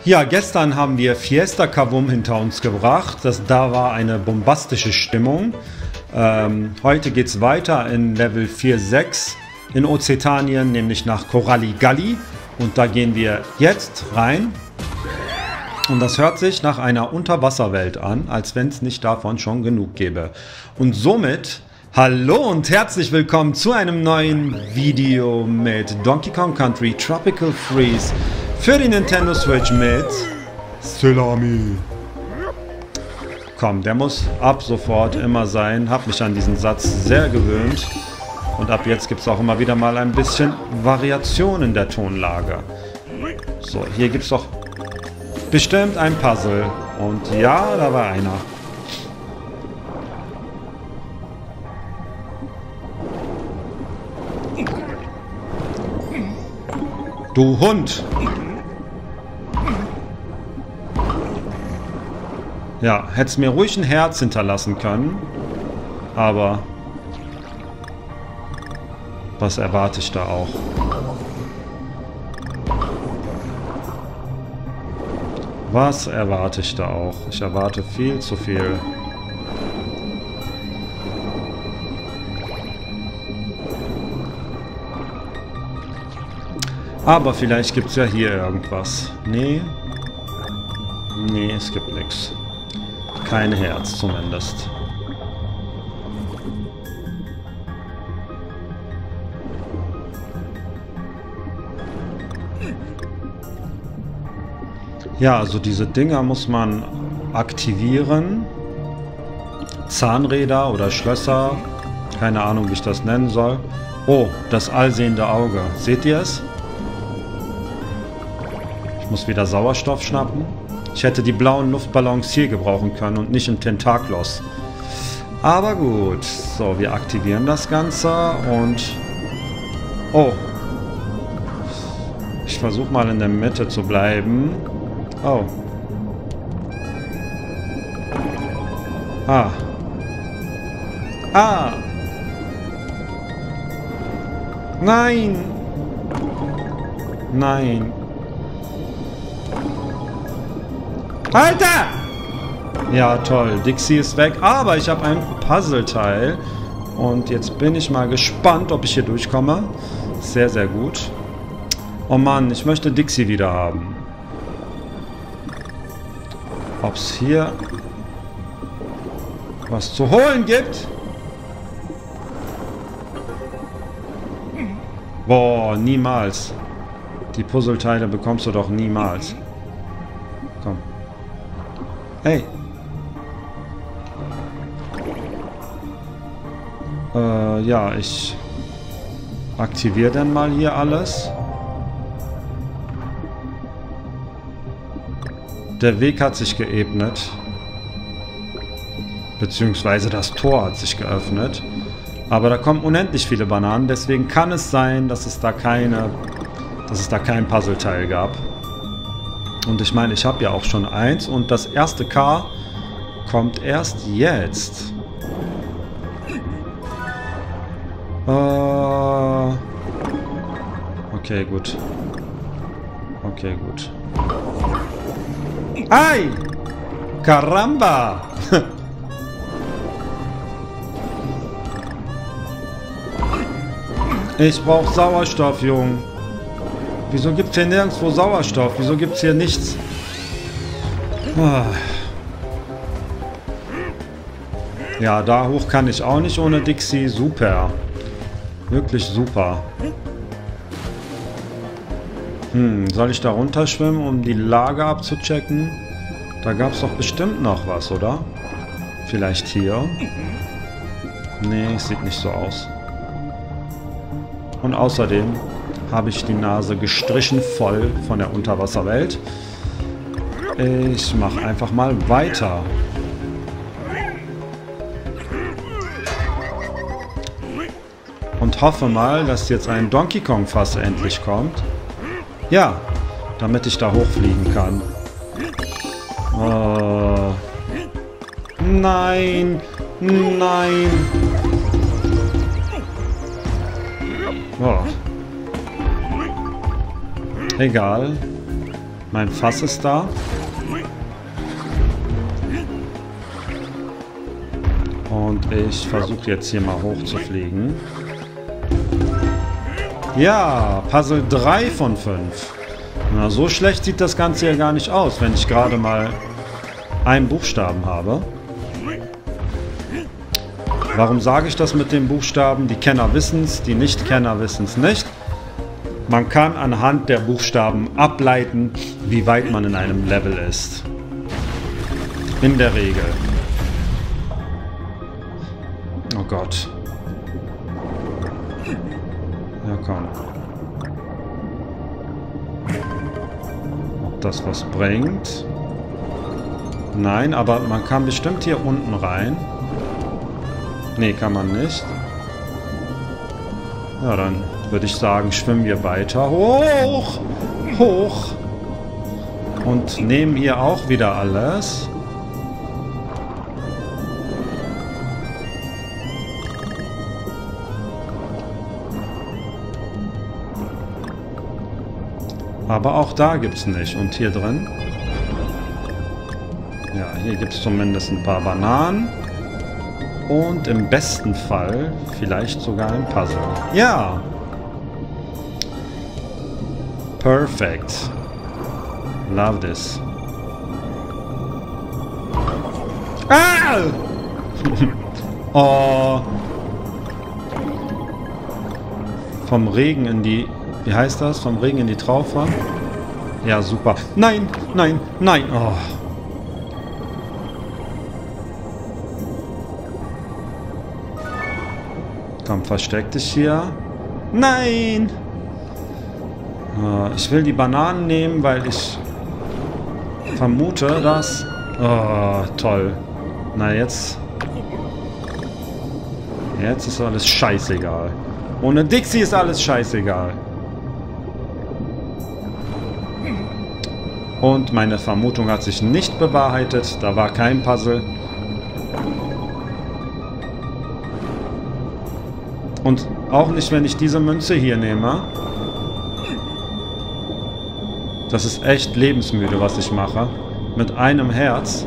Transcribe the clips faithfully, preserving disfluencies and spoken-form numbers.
Ja, gestern haben wir Fiesta Kavum hinter uns gebracht. Das, da war eine bombastische Stimmung. Ähm, heute geht es weiter in Level vier sechs in Ozetanien, nämlich nach Coralli Galli. Und da gehen wir jetzt rein. Und das hört sich nach einer Unterwasserwelt an, als wenn es nicht davon schon genug gäbe. Und somit, hallo und herzlich willkommen zu einem neuen Video mit Donkey Kong Country Tropical Freeze für die Nintendo Switch mit Salami. Komm, der muss ab sofort immer sein. Hab mich an diesen Satz sehr gewöhnt. Und ab jetzt gibt es auch immer wieder mal ein bisschen Variation in der Tonlage. So, hier gibt es doch bestimmt ein Puzzle. Und ja, da war einer. Du Hund! Ja, hättest mir ruhig ein Herz hinterlassen können. Aber was erwarte ich da auch? Was erwarte ich da auch? Ich erwarte viel zu viel. Aber vielleicht gibt es ja hier irgendwas. Nee. Nee, es gibt nichts. Kein Herz zumindest. Ja, also diese Dinger muss man aktivieren. Zahnräder oder Schlösser. Keine Ahnung, wie ich das nennen soll. Oh, das allsehende Auge. Seht ihr es? Ich muss wieder Sauerstoff schnappen. Ich hätte die blauen Luftballons hier gebrauchen können und nicht im Tentaklos. Aber gut. So, wir aktivieren das Ganze und... Oh. Ich versuche mal in der Mitte zu bleiben. Oh. Ah. Ah. Nein. Nein. Alter! Ja, toll. Dixie ist weg. Aber ich habe ein Puzzleteil. Und jetzt bin ich mal gespannt, ob ich hier durchkomme. Sehr, sehr gut. Oh Mann, ich möchte Dixie wieder haben. Ob es hier was zu holen gibt? Boah, niemals. Die Puzzleteile bekommst du doch niemals. Komm. Hey. Äh, ja, ich aktiviere dann mal hier alles. Der Weg hat sich geebnet. Beziehungsweise das Tor hat sich geöffnet. Aber da kommen unendlich viele Bananen. Deswegen kann es sein, dass es da keine, dass es da kein Puzzleteil gab. Und ich meine, ich habe ja auch schon eins. Und das erste K kommt erst jetzt. Äh okay, gut. Okay, gut. Ei! Caramba! Ich brauche Sauerstoff, Jung. Wieso gibt es hier nirgendwo Sauerstoff? Wieso gibt es hier nichts? Ah. Ja, da hoch kann ich auch nicht ohne Dixie. Super. Wirklich super. Hm, soll ich da runterschwimmen, um die Lage abzuchecken? Da gab es doch bestimmt noch was, oder? Vielleicht hier? Nee, sieht nicht so aus. Und außerdem habe ich die Nase gestrichen voll von der Unterwasserwelt. Ich mache einfach mal weiter. Und hoffe mal, dass jetzt ein Donkey Kong Fass endlich kommt. Ja, damit ich da hochfliegen kann. Oh. Nein, nein. Oh. Egal. Mein Fass ist da. Und ich versuche jetzt hier mal hoch zu fliegen. Ja, Puzzle drei von fünf. Na, so schlecht sieht das Ganze ja gar nicht aus, wenn ich gerade mal einen Buchstaben habe. Warum sage ich das mit den Buchstaben? Die Kenner wissen es, die Nicht-Kenner wissen es nicht. Man kann anhand der Buchstaben ableiten, wie weit man in einem Level ist. In der Regel. Oh Gott. Ja, komm. Ob das was bringt? Nein, aber man kann bestimmt hier unten rein. Nee, kann man nicht. Ja, dann würde ich sagen, schwimmen wir weiter. Hoch! Hoch! Und nehmen hier auch wieder alles. Aber auch da gibt es nicht. Und hier drin? Ja, hier gibt es zumindest ein paar Bananen. Und im besten Fall vielleicht sogar ein Puzzle. Ja! Perfect. Love this. Ah! Oh. Vom Regen in die... Wie heißt das? Vom Regen in die Traufe? Ja, super. Nein, nein, nein. Oh. Komm, versteck dich hier. Nein! Ich will die Bananen nehmen, weil ich vermute, dass... Oh, toll. Na, jetzt... Jetzt ist alles scheißegal. Ohne Dixie ist alles scheißegal. Und meine Vermutung hat sich nicht bewahrheitet. Da war kein Puzzle. Und auch nicht, wenn ich diese Münze hier nehme. Das ist echt lebensmüde, was ich mache. Mit einem Herz.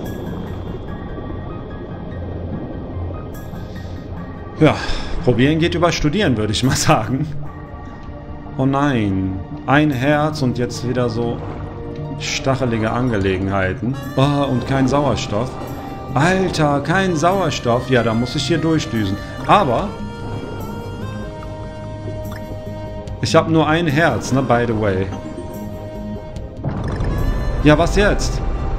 Ja, probieren geht über studieren, würde ich mal sagen. Oh nein. Ein Herz und jetzt wieder so stachelige Angelegenheiten. Oh, und kein Sauerstoff. Alter, kein Sauerstoff. Ja, da muss ich hier durchdüsen. Aber... Ich habe nur ein Herz, ne, by the way. Ja, was jetzt?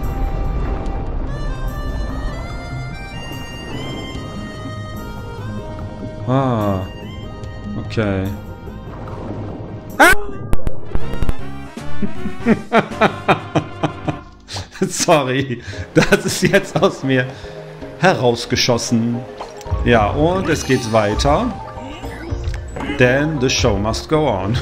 Ah. Okay. Ah! Sorry. Das ist jetzt aus mir herausgeschossen. Ja, und es geht weiter. Denn the show must go on.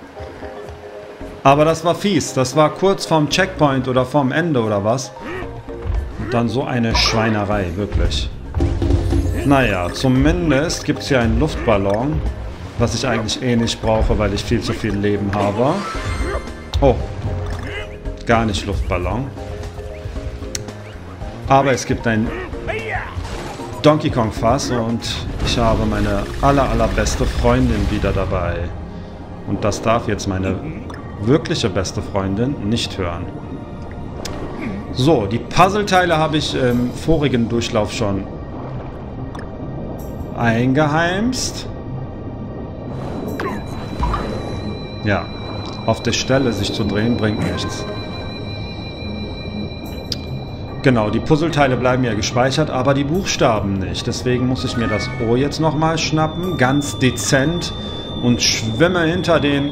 Aber das war fies. Das war kurz vorm Checkpoint oder vorm Ende oder was. Und dann so eine Schweinerei, wirklich. Naja, zumindest gibt es hier einen Luftballon. Was ich eigentlich eh nicht brauche, weil ich viel zu viel Leben habe. Oh. Gar nicht Luftballon. Aber es gibt ein Donkey Kong Fass und ich habe meine aller allerbeste Freundin wieder dabei. Und das darf jetzt meine wirkliche beste Freundin nicht hören. So, die Puzzleteile habe ich im vorigen Durchlauf schon eingeheimst. Ja, auf der Stelle sich zu drehen bringt nichts. Genau, die Puzzleteile bleiben ja gespeichert, aber die Buchstaben nicht. Deswegen muss ich mir das O jetzt nochmal schnappen, ganz dezent, und schwimme hinter den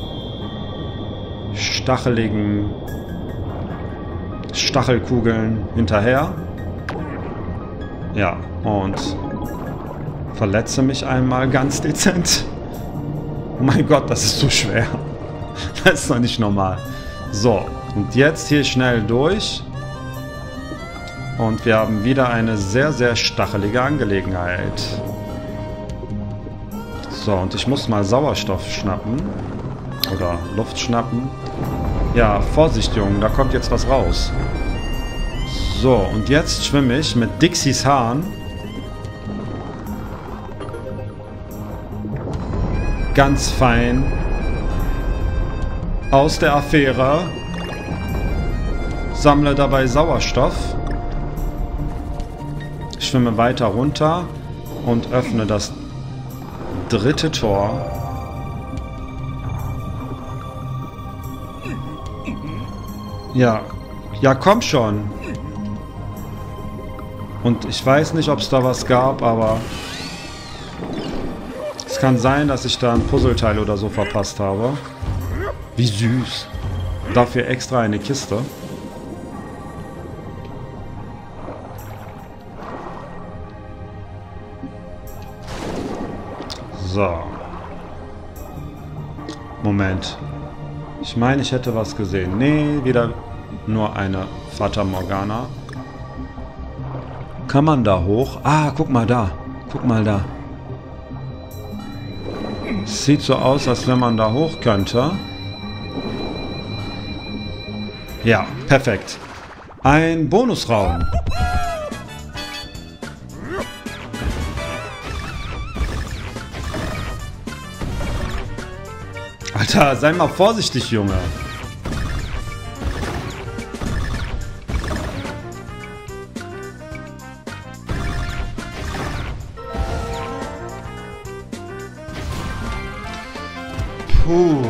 stacheligen Stachelkugeln hinterher. Ja, und verletze mich einmal ganz dezent. Oh mein Gott, das ist so schwer. Das ist doch nicht normal. So, und jetzt hier schnell durch. Und wir haben wieder eine sehr, sehr stachelige Angelegenheit. So, und ich muss mal Sauerstoff schnappen. Oder Luft schnappen. Ja, Vorsicht, Junge, da kommt jetzt was raus. So, und jetzt schwimme ich mit Dixies Hahn ganz fein aus der Affäre, sammle dabei Sauerstoff, schwimme weiter runter und öffne das dritte Tor. Ja, ja, komm schon. Und ich weiß nicht, ob es da was gab, aber es kann sein, dass ich da ein Puzzleteil oder so verpasst habe. Wie süß. Dafür extra eine Kiste. So. Moment. Ich meine, ich hätte was gesehen. Nee, wieder nur eine Fata Morgana. Kann man da hoch? Ah, guck mal da. Guck mal da. Sieht so aus, als wenn man da hoch könnte. Ja, perfekt. Ein Bonusraum. Alter, sei mal vorsichtig, Junge. Puh.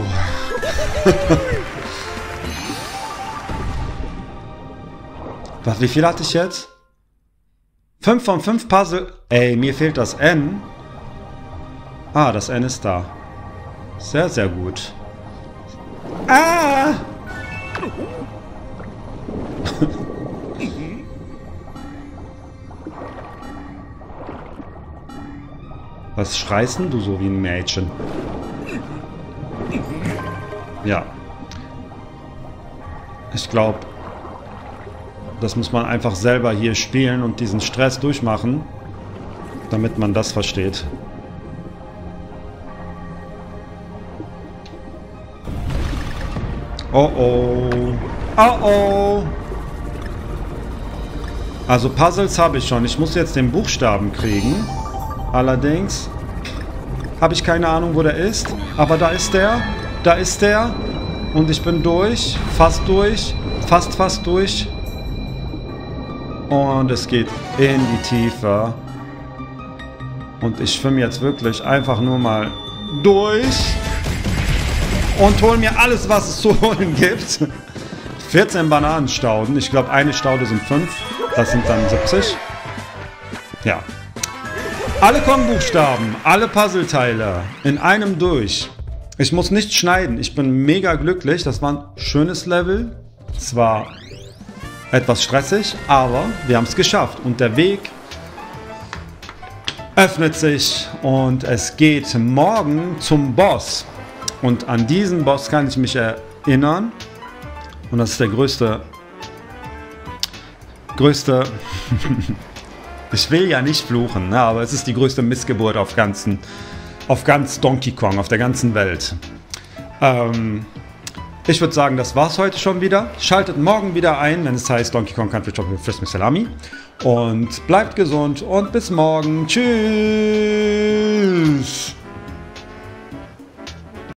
Was, wie viel hatte ich jetzt? fünf von fünf Puzzle. Ey, mir fehlt das N. Ah, das N ist da. Sehr, sehr gut. Ah! Was schreist denn du so wie ein Mädchen? Ja. Ich glaube, das muss man einfach selber hier spielen und diesen Stress durchmachen, damit man das versteht. Oh oh. Oh oh. Also Puzzles habe ich schon. Ich muss jetzt den Buchstaben kriegen. Allerdings habe ich keine Ahnung, wo der ist. Aber da ist der. Da ist der. Und ich bin durch. Fast durch. Fast, fast durch. Und es geht in die Tiefe. Und ich schwimme jetzt wirklich einfach nur mal durch. Und hol mir alles, was es zu holen gibt. vierzehn Bananenstauden. Ich glaube, eine Staude sind fünf. Das sind dann siebzig. Ja. Alle Kong-Buchstaben, alle Puzzleteile in einem durch. Ich muss nicht schneiden. Ich bin mega glücklich. Das war ein schönes Level. Zwar etwas stressig, aber wir haben es geschafft. Und der Weg öffnet sich und es geht morgen zum Boss. Und an diesen Boss kann ich mich erinnern. Und das ist der größte... Größte... ich will ja nicht fluchen, ne, aber es ist die größte Missgeburt auf, ganzen, auf ganz Donkey Kong, auf der ganzen Welt. Ähm, ich würde sagen, das war's heute schon wieder. Schaltet morgen wieder ein, wenn es heißt Donkey Kong Country Tropical Freeze mit Salami. Und bleibt gesund und bis morgen. Tschüss!